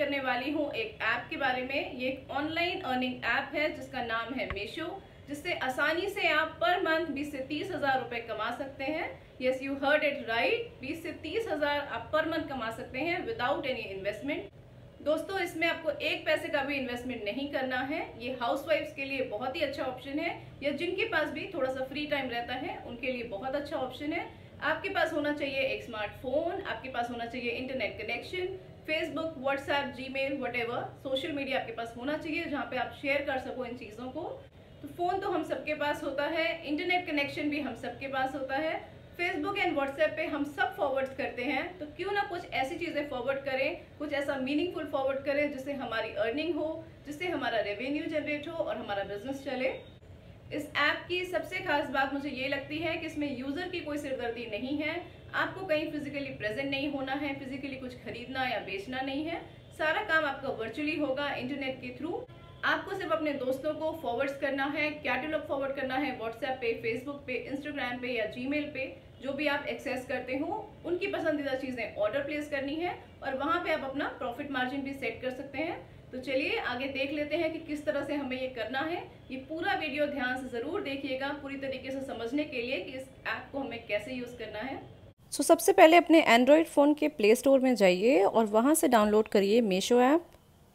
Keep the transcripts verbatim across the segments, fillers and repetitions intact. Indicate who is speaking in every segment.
Speaker 1: करने वाली हूँ एक ऐप के बारे में। ये एक ऑनलाइन अर्निंग ऐप है जिसका नाम है मीशो, जिससे आसानी से आप पर मंथ बीस से तीस हजार रुपए कमा सकते हैं। Yes, you heard it right, बीस से तीस हजार आप पर मंथ कमा सकते हैं विदाउट एनी इन्वेस्टमेंट। दोस्तों, इसमें आपको एक पैसे का भी इन्वेस्टमेंट नहीं करना है। ये हाउसवाइफ्स के लिए बहुत ही अच्छा ऑप्शन है, या जिनके पास भी थोड़ा सा फ्री टाइम रहता है उनके लिए बहुत अच्छा ऑप्शन है। आपके पास होना चाहिए एक स्मार्टफोन, आपके पास होना चाहिए internet connection, Facebook, WhatsApp, Gmail, whatever social media आपके पास होना चाहिए जहाँ पे आप शेयर कर सको इन चीज़ों को। तो फ़ोन तो हम सबके पास होता है, इंटरनेट कनेक्शन भी हम सबके पास होता है, फेसबुक एंड व्हाट्सएप पे हम सब फॉरवर्ड करते हैं। तो क्यों ना कुछ ऐसी चीज़ें फॉरवर्ड करें, कुछ ऐसा मीनिंगफुल फॉरवर्ड करें जिससे हमारी अर्निंग हो, जिससे हमारा रेवेन्यू जनरेट हो और हमारा बिजनेस चले। इस ऐप की सबसे खास बात मुझे ये लगती है कि इसमें यूज़र की कोई सिरदर्दी नहीं है। आपको कहीं फिजिकली प्रेजेंट नहीं होना है, फिजिकली कुछ खरीदना या बेचना नहीं है। सारा काम आपका वर्चुअली होगा इंटरनेट के थ्रू। आपको सिर्फ अपने दोस्तों को फॉरवर्ड करना है, कैटलॉग फॉरवर्ड करना है व्हाट्सएप पे, फेसबुक पे, इंस्टाग्राम पे या जीमेल पे, जो भी आप एक्सेस करते हो उनकी पसंदीदा चीज़ें ऑर्डर प्लेस करनी है और वहाँ पे आप अपना प्रॉफिट मार्जिन भी सेट कर सकते हैं। तो चलिए आगे देख लेते हैं कि किस तरह से हमें ये करना है। ये पूरा वीडियो ध्यान से ज़रूर देखिएगा पूरी तरीके से समझने के लिए कि इस ऐप को हमें कैसे यूज़ करना है।
Speaker 2: सो so, सबसे पहले अपने एंड्रॉयड फ़ोन के प्ले स्टोर में जाइए और वहाँ से डाउनलोड करिए मीशो ऐप।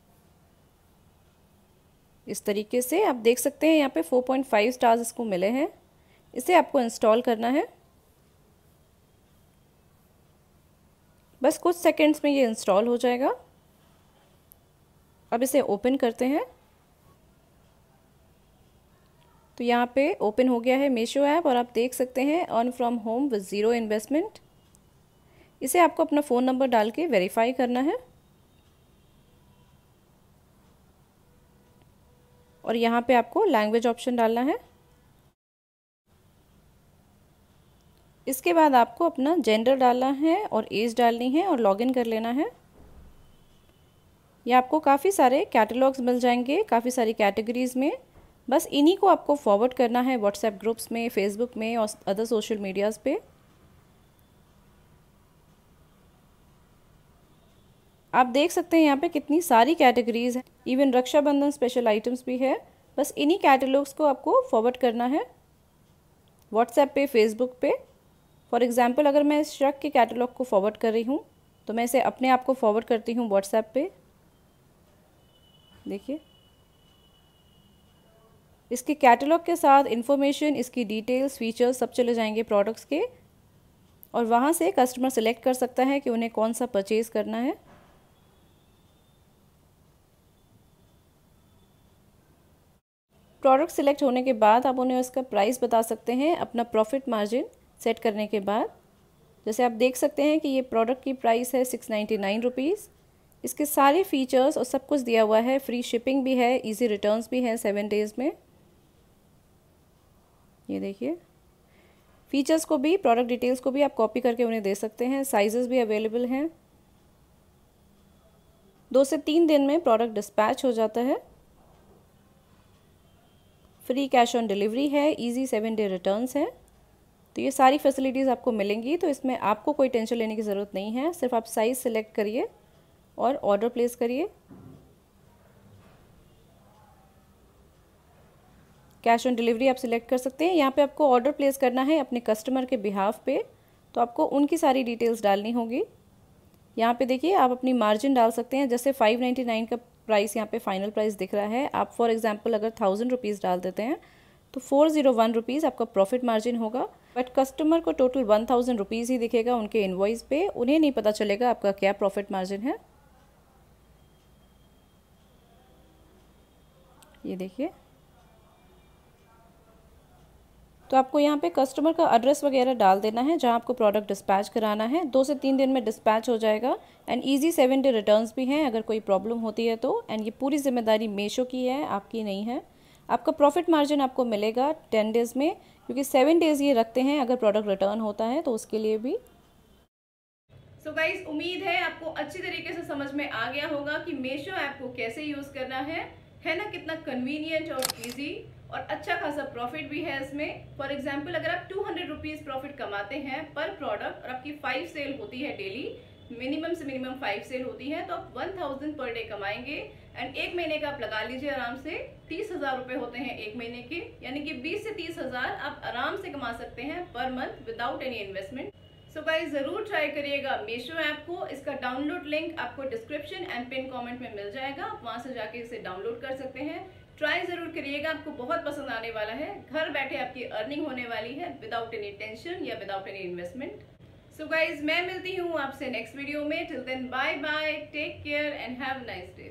Speaker 2: इस तरीके से आप देख सकते हैं यहाँ पे फोर पॉइंट फाइव स्टार्स इसको मिले हैं। इसे आपको इंस्टॉल करना है। बस कुछ सेकंड्स में ये इंस्टॉल हो जाएगा। अब इसे ओपन करते हैं। तो यहाँ पे ओपन हो गया है मीशो ऐप और आप देख सकते हैं earn from home with zero investment. इसे आपको अपना फ़ोन नंबर डाल के वेरीफाई करना है और यहाँ पे आपको लैंग्वेज ऑप्शन डालना है। इसके बाद आपको अपना जेंडर डालना है और एज डालनी है और लॉगिन कर लेना है। ये आपको काफ़ी सारे कैटलॉग्स मिल जाएंगे, काफ़ी सारी कैटेगरीज़ में। बस इन्हीं को आपको फॉरवर्ड करना है व्हाट्सएप ग्रुप्स में, फेसबुक में और अदर सोशल मीडियाज़ पे। आप देख सकते हैं यहाँ पे कितनी सारी कैटेगरीज़ हैं, इवन रक्षाबंधन स्पेशल आइटम्स भी है। बस इन्हीं कैटलॉग्स को आपको फॉरवर्ड करना है व्हाट्सएप पे, फेसबुक पे। फॉर एग्ज़ाम्पल अगर मैं इस श्रग के कैटलॉग को फॉरवर्ड कर रही हूँ तो मैं इसे अपने आप को फॉरवर्ड करती हूँ व्हाट्सएप पे। देखिए, इसके कैटलॉग के साथ इन्फॉर्मेशन, इसकी डिटेल्स, फीचर्स सब चले जाएंगे प्रोडक्ट्स के और वहाँ से कस्टमर सेलेक्ट कर सकता है कि उन्हें कौन सा परचेज़ करना है। प्रोडक्ट सिलेक्ट होने के बाद आप उन्हें उसका प्राइस बता सकते हैं अपना प्रॉफिट मार्जिन सेट करने के बाद। जैसे आप देख सकते हैं कि ये प्रोडक्ट की प्राइस है सिक्स नाइन्टी नाइन रुपीज़। इसके सारे फीचर्स और सब कुछ दिया हुआ है, फ्री शिपिंग भी है, इजी रिटर्न्स भी है सेवन डेज़ में। ये देखिए, फीचर्स को भी, प्रोडक्ट डिटेल्स को भी आप कॉपी करके उन्हें दे सकते हैं। साइजेस भी अवेलेबल हैं। दो से तीन दिन में प्रोडक्ट डिस्पैच हो जाता है। फ्री कैश ऑन डिलीवरी है, इजी सेवन डे रिटर्न्स है। तो ये सारी फैसिलिटीज़ आपको मिलेंगी, तो इसमें आपको कोई टेंशन लेने की ज़रूरत नहीं है। सिर्फ आप साइज़ सिलेक्ट करिए और ऑर्डर प्लेस करिए। कैश ऑन डिलीवरी आप सिलेक्ट कर सकते हैं। यहाँ पे आपको ऑर्डर प्लेस करना है अपने कस्टमर के बिहाफ पे, तो आपको उनकी सारी डिटेल्स डालनी होगी। यहाँ पे देखिए, आप अपनी मार्जिन डाल सकते हैं। जैसे फाइव नाइन्टी नाइन का प्राइस यहाँ पे फाइनल प्राइस दिख रहा है। आप फॉर एग्जांपल अगर थाउजेंड रुपीज़ डाल देते हैं तो फोर ज़ीरो वन रुपीज़ आपका प्रॉफिट मार्जिन होगा। बट कस्टमर को टोटल वन थाउजेंड रुपीज़ ही दिखेगा उनके इनवॉइस पे। उन्हें नहीं पता चलेगा आपका क्या प्रॉफिट मार्जिन है। ये देखिए, तो आपको यहाँ पे कस्टमर का एड्रेस वगैरह डाल देना है जहाँ आपको प्रोडक्ट डिस्पैच कराना है। दो से तीन दिन में डिस्पैच हो जाएगा and easy seven day returns भी हैं अगर कोई प्रॉब्लम होती है तो। एंड ये पूरी जिम्मेदारी मीशो की है, आपकी नहीं है। आपका प्रॉफिट मार्जिन आपको मिलेगा टेन डेज़ में, क्योंकि सेवन डेज़ ये रखते हैं अगर प्रोडक्ट रिटर्न होता है तो उसके लिए भी।
Speaker 1: सो so गाइस, उम्मीद है आपको अच्छी तरीके से समझ में आ गया होगा कि मीशो ऐप को कैसे यूज़ करना है। है ना कितना कन्वीनियंट और इजी, और अच्छा खासा प्रॉफिट भी है इसमें। फॉर एग्जांपल अगर आप टू हंड्रेड रुपीज़ प्रॉफिट कमाते हैं पर प्रोडक्ट और आपकी फाइव सेल होती है डेली, मिनिमम से मिनिमम फाइव सेल होती है, तो आप वन थाउजेंड पर डे कमाएंगे। एंड एक महीने का आप लगा लीजिए आराम से तीस हजार रुपए होते हैं एक महीने के, यानी कि बीस से तीस हजार आप आराम से कमा सकते हैं per month without any investment. So guys जरूर ट्राई करिएगा मीशो ऐप को। इसका डाउनलोड लिंक आपको डिस्क्रिप्शन एंड पिन कमेंट में मिल जाएगा, आप वहां से जाके इसे डाउनलोड कर सकते हैं। ट्राई जरूर करिएगा, आपको बहुत पसंद आने वाला है। घर बैठे आपकी अर्निंग होने वाली है विदाउट एनी टेंशन या without any investment. So guys मैं मिलती हूँ आपसे नेक्स्ट वीडियो में। Till then bye bye, take care and have a nice day.